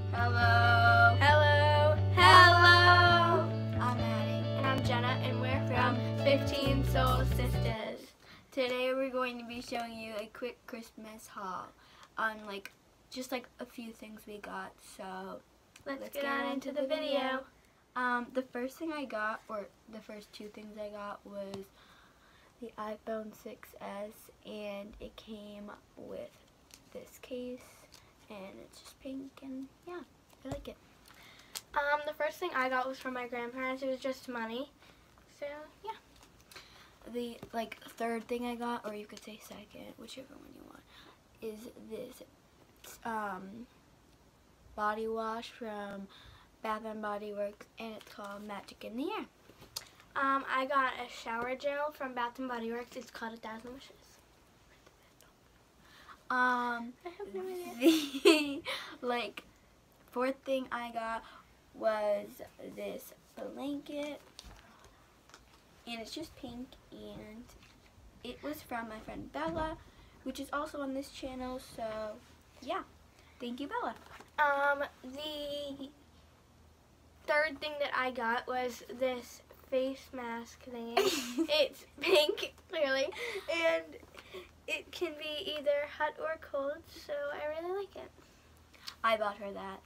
Hello. Hello. Hello. I'm Addie. And I'm Jenna, and we're from 15 Soul Sisters. Today we're going to be showing you a quick Christmas haul on just a few things we got. So let's get on into the video. The first thing I got, or the first two things I got, was the iPhone 6s, and it came with this case, and it's just pink, and yeah, I like it. The first thing I got was from my grandparents. It was just money. So yeah. The third thing I got, or you could say second, whichever one you want, is this body wash from Bath and Body Works, and it's called Magic in the Air. I got a shower gel from Bath and Body Works. It's called 1,000 Wishes. I have no idea. The fourth thing I got was this blanket, and it's just pink, and it was from my friend Bella, which is also on this channel. So yeah, thank you, Bella. The third thing that I got was this face mask thing. It's pink, clearly, and it can be either hot or cold, so I really like it. I bought her that.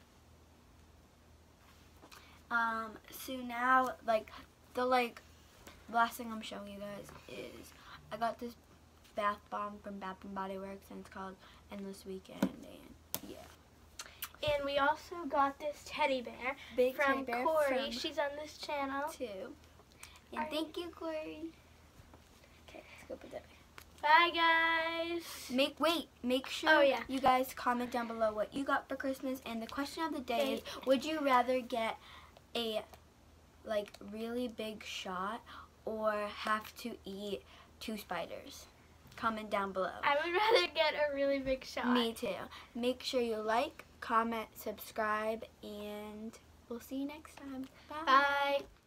So now, the last thing I'm showing you guys is I got this bath bomb from Bath and Body Works, and it's called Endless Weekend, and yeah. And we also got this teddy bear from Corey. She's on this channel too. And thank you, Corey. Okay, let's go put that back. Bye, guys. Make sure you guys comment down below what you got for Christmas. And the question of the day is, would you rather get a really big shot or have to eat 2 spiders? Comment down below. I would rather get a really big shot. Me too. Make sure you like, comment, subscribe, and we'll see you next time. Bye. Bye.